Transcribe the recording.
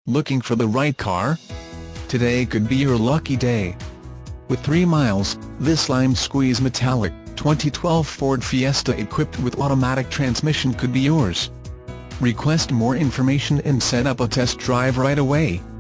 Looking for the right car? Today could be your lucky day. With 3 miles, this lime squeeze metallic, 2012 Ford Fiesta equipped with automatic transmission could be yours. Request more information and set up a test drive right away.